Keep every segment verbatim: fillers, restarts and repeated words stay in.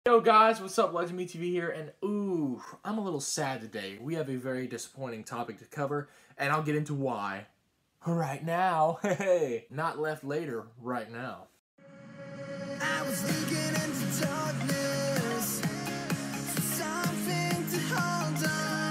Yo guys, what's up? Legend Me T V here, and ooh, I'm a little sad today. We have a very disappointing topic to cover, and I'll get into why right now. Hey, not left later, right now. I was leaking into darkness, something to hold on,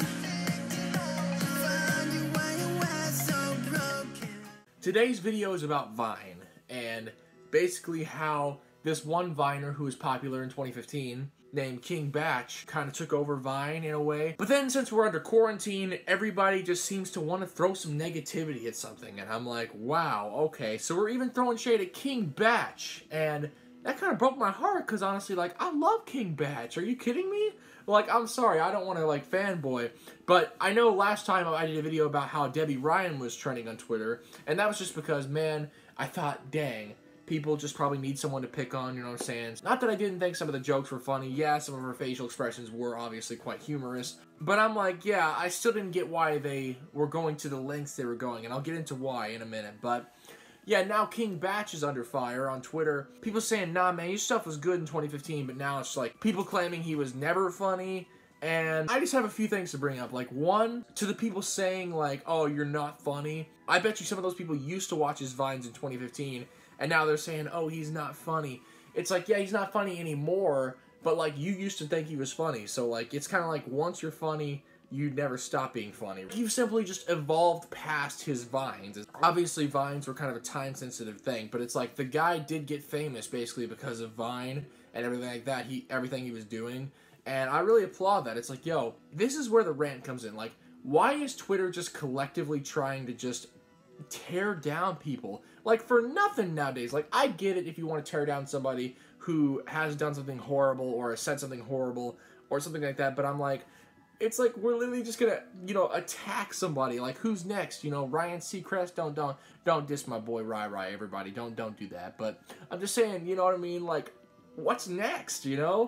find you when you were so broken. Today's video is about Vine, and basically how this one Viner who was popular in twenty fifteen, named King Batch, kind of took over Vine in a way. But then since we're under quarantine, everybody just seems to want to throw some negativity at something. And I'm like, wow, okay. So we're even throwing shade at King Batch. And that kind of broke my heart because honestly, like, I love King Batch. Are you kidding me? Like, I'm sorry, I don't want to, like, fanboy. But I know last time I did a video about how Debbie Ryan was trending on Twitter. And that was just because, man, I thought, dang, people just probably need someone to pick on, you know what I'm saying? Not that I didn't think some of the jokes were funny. Yeah, some of her facial expressions were obviously quite humorous. But I'm like, yeah, I still didn't get why they were going to the lengths they were going. And I'll get into why in a minute. But yeah, now King Batch is under fire on Twitter. People saying, nah, man, your stuff was good in twenty fifteen. But now it's like people claiming he was never funny. And I just have a few things to bring up. Like, one, to the people saying, like, oh, you're not funny. I bet you some of those people used to watch his Vines in twenty fifteen. And now they're saying, oh, he's not funny. It's like, yeah, he's not funny anymore, but, like, you used to think he was funny. So, like, it's kind of like once you're funny, you never stop being funny. You've simply just evolved past his Vines. Obviously, Vines were kind of a time-sensitive thing, but it's like the guy did get famous basically because of Vine and everything like that, He everything he was doing. And I really applaud that. It's like, yo, this is where the rant comes in. Like, why is Twitter just collectively trying to just tear down people? Like, for nothing nowadays. Like, I get it if you want to tear down somebody who has done something horrible or has said something horrible or something like that, but I'm like, it's like we're literally just gonna, you know, attack somebody. Like, who's next? You know, Ryan Seacrest? Don't, don't, don't diss my boy Rai Rai, everybody. Don't, don't do that. But I'm just saying, you know what I mean? Like, what's next, you know?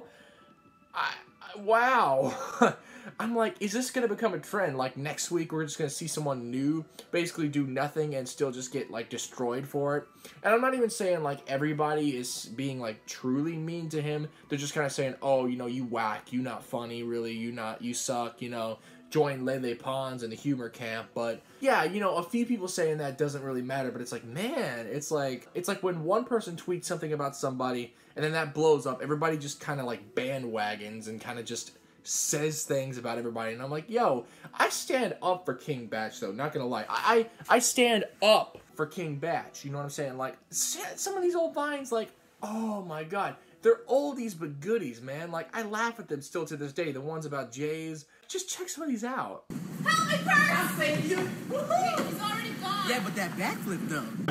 I, I wow. I'm like, is this going to become a trend? Like, next week we're just going to see someone new basically do nothing and still just get, like, destroyed for it. And I'm not even saying, like, everybody is being, like, truly mean to him. They're just kind of saying, oh, you know, you whack, you not funny, really, you not, you suck, you know, join Lele Pons in the humor camp. But, yeah, you know, a few people saying that doesn't really matter, but it's like, man, it's like, it's like when one person tweets something about somebody and then that blows up, everybody just kind of, like, bandwagons and kind of just says things about everybody, and I'm like, yo, I stand up for King Batch, though, not gonna lie. I, I, I stand up for King Batch, you know what I'm saying? Like, some of these old Vines, like, oh my god, they're oldies but goodies, man. Like, I laugh at them still to this day, the ones about Jays. Just check some of these out. Help me first! I'll save you! Woohoo! He's already gone! Yeah, but that backflip though.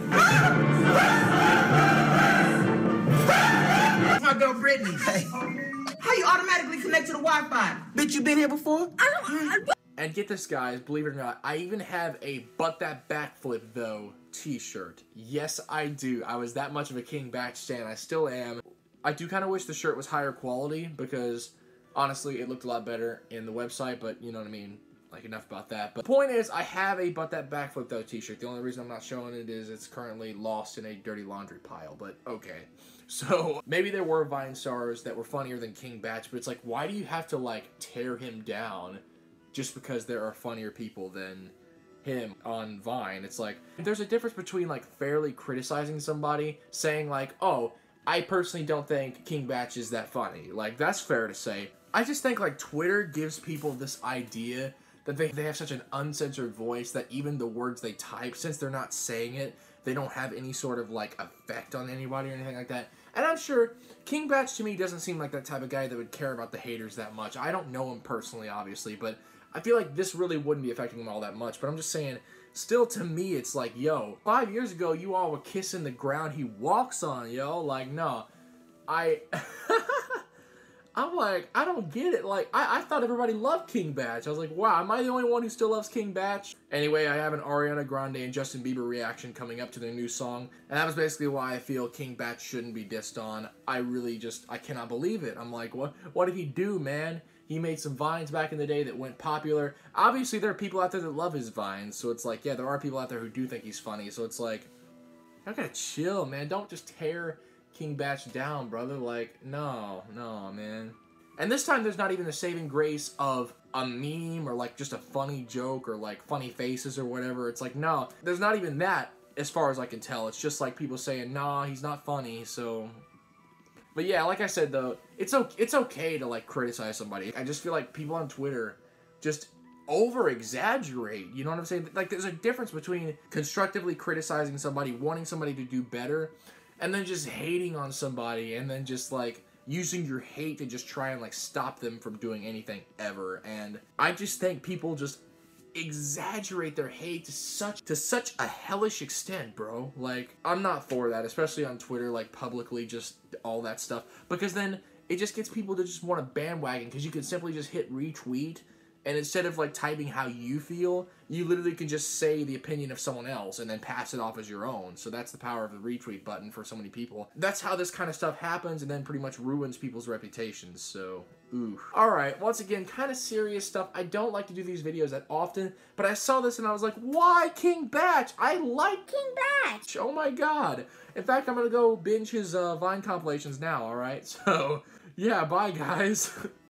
My girl Brittany. Hey. How you automatically connect to the Wi-Fi? Bitch, you been here before? I don't, I, And get this, guys, believe it or not, I even have a But That Backflip Though t-shirt. Yes, I do. I was that much of a King Batch stan. I still am. I do kind of wish the shirt was higher quality because, honestly, it looked a lot better in the website, but you know what I mean? Like, enough about that. But the point is, I have a But That Backflip Though t-shirt. The only reason I'm not showing it is it's currently lost in a dirty laundry pile, but okay. So, maybe there were Vine stars that were funnier than King Batch, but it's like, why do you have to, like, tear him down just because there are funnier people than him on Vine? It's like, there's a difference between, like, fairly criticizing somebody, saying, like, oh, I personally don't think King Batch is that funny. Like, that's fair to say. I just think, like, Twitter gives people this idea that they, they have such an uncensored voice that even the words they type, since they're not saying it, they don't have any sort of, like, effect on anybody or anything like that. And I'm sure King Batch, to me, doesn't seem like that type of guy that would care about the haters that much. I don't know him personally, obviously, but I feel like this really wouldn't be affecting him all that much. But I'm just saying, still, to me, it's like, yo, five years ago, you all were kissing the ground he walks on, yo. Like, no, I... I'm like, I don't get it. Like, I, I thought everybody loved King Batch. I was like, wow, am I the only one who still loves King Batch? Anyway, I have an Ariana Grande and Justin Bieber reaction coming up to their new song. And that was basically why I feel King Batch shouldn't be dissed on. I really just, I cannot believe it. I'm like, what, what did he do, man? He made some Vines back in the day that went popular. Obviously, there are people out there that love his Vines. So it's like, yeah, there are people out there who do think he's funny. So it's like, I gotta chill, man. Don't just tear King Batch down, brother. Like, no, no, man. And this time there's not even the saving grace of a meme or like just a funny joke or like funny faces or whatever. It's like, no, there's not even that as far as I can tell. It's just like people saying, nah, he's not funny, so... But yeah, like I said, though, it's okay, it's okay to like criticize somebody. I just feel like people on Twitter just over-exaggerate, you know what I'm saying? Like, there's a difference between constructively criticizing somebody, wanting somebody to do better, and then just hating on somebody, and then just, like, using your hate to just try and, like, stop them from doing anything ever. And I just think people just exaggerate their hate to such to such a hellish extent, bro. Like, I'm not for that, especially on Twitter, like, publicly, just all that stuff. Because then it just gets people to just want to bandwagon, because you can simply just hit retweet, and instead of, like, typing how you feel, you literally can just say the opinion of someone else and then pass it off as your own. So that's the power of the retweet button for so many people. That's how this kind of stuff happens and then pretty much ruins people's reputations. So, ooh. Alright, once again, kind of serious stuff. I don't like to do these videos that often, but I saw this and I was like, why King Batch? I like King Batch! Oh my god. In fact, I'm gonna go binge his uh, Vine compilations now, alright? So, yeah, bye guys.